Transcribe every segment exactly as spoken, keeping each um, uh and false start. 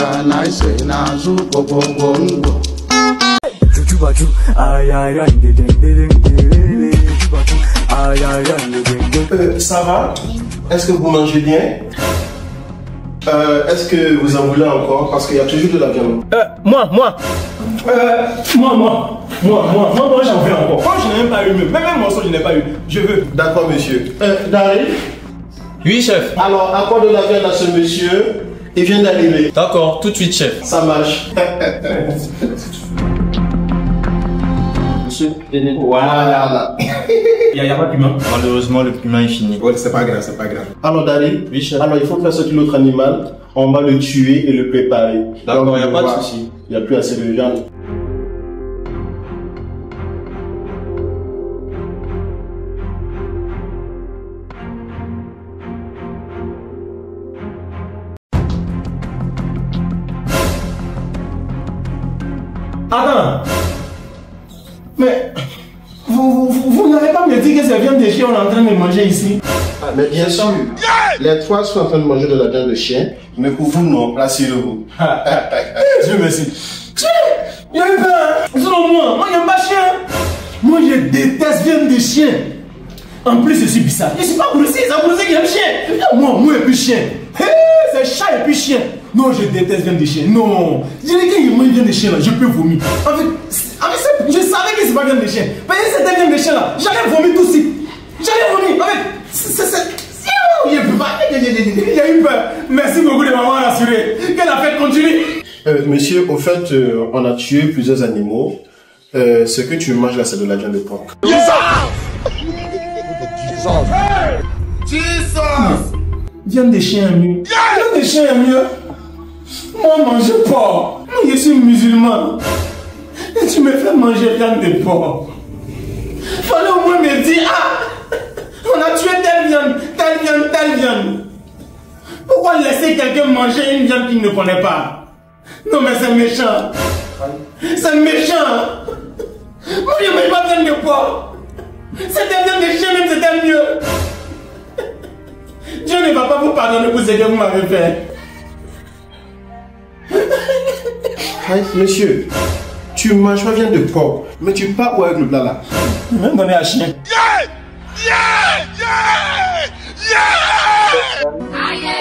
Euh, ça va? Est-ce que vous mangez bien? Euh, est-ce que vous en voulez encore? Parce qu'il y a toujours de la viande. Euh, moi, moi. Euh, moi, moi. Moi, moi, moi, moi j'en veux encore. Moi, je n'ai même pas eu. Même un morceau, je n'ai pas eu. Je veux. D'accord, monsieur. Euh, Dari? Oui, chef. Alors, accorde de la viande à ce monsieur. Il vient d'arriver. D'accord, tout de suite, chef. Ça marche. Monsieur, voilà. Il n'y a, a pas de piment. Malheureusement, le piment est fini. Ouais, c'est pas grave, c'est pas grave. Alors, Dari? Oui, chef. Alors, il faut faire sortir l'autre animal. On va le tuer et le préparer. D'accord, il n'y a pas de souci. Il n'y a plus assez de viande. Attends. Mais vous, vous, vous n'allez pas me dire que c'est viande de chien on est en train de manger ici? Ah, mais bien sûr. Les trois sont en train de manger de la viande de chien. Mais pour vous, non. Rassurez-vous. Dieu merci. Tiens, il y a eu peur. Selon moi, moi, j'aime pas chien. Moi, je déteste viande de chien. En plus, je suis bizarre. Je suis pas Bouroussi, c'est Bouroussi qui aime chien. Moi, moi et puis chien. C'est chat et puis chien. Non, je déteste viande de chien. Non. Je dis que il mange viande de chien là, je peux vomir. En fait, en fait je savais que c'est pas viande de chien. Mais si c'était viande de chien là, j'allais vomir tout de suite. J'allais vomir. En fait, c'est. Il y a eu peur. Merci beaucoup de m'avoir rassuré. Que la fête continue. Euh, monsieur, au fait, euh, on a tué plusieurs animaux. Euh, ce que tu manges là, c'est de la viande de porc. Jesus! Jesus! Viande de chien est mieux. Viande de chien est mieux. Moi, mange porc. Moi, je suis musulman. Et tu me fais manger viande de porc. Fallait au moins me dire, ah, on a tué telle viande, telle viande, telle viande. Pourquoi laisser quelqu'un manger une viande qu'il ne connaît pas? Non, mais c'est méchant. C'est méchant. Moi, je ne mange pas viande de porc. C'était viande de chien, même c'était mieux. Dieu ne va pas vous pardonner pour ce que vous m'avez fait. Hey, monsieur, tu manges pas viande de porc, mais tu pars où avec le plat là? Même donner à chien. Yeah! Yeah! Yeah! Yeah!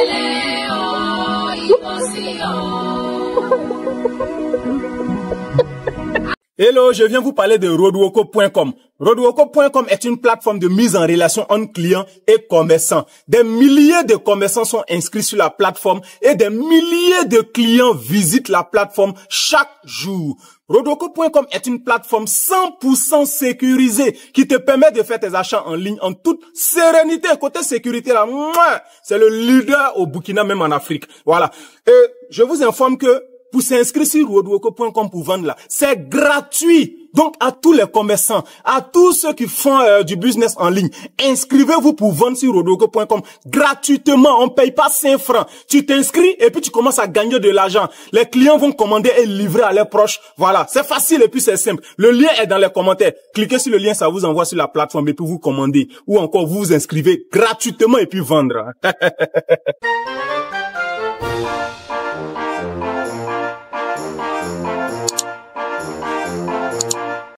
Hello, je viens vous parler de Roadwalker point com. Roadwalker point com est une plateforme de mise en relation entre clients et commerçants. Des milliers de commerçants sont inscrits sur la plateforme et des milliers de clients visitent la plateforme chaque jour. Roadwalker point com est une plateforme cent pour cent sécurisée qui te permet de faire tes achats en ligne en toute sérénité. Côté sécurité, là, c'est le leader au Burkina, même en Afrique. Voilà. Et je vous informe que pour s'inscrire sur Roadwalker point com pour vendre là, c'est gratuit. Donc à tous les commerçants, à tous ceux qui font euh, du business en ligne, inscrivez-vous pour vendre sur Roadwalker point com gratuitement. On paye pas cinq francs. Tu t'inscris et puis tu commences à gagner de l'argent. Les clients vont commander et livrer à leurs proches. Voilà, c'est facile et puis c'est simple. Le lien est dans les commentaires. Cliquez sur le lien, ça vous envoie sur la plateforme et puis vous commandez. Ou encore vous vous inscrivez gratuitement et puis vendre.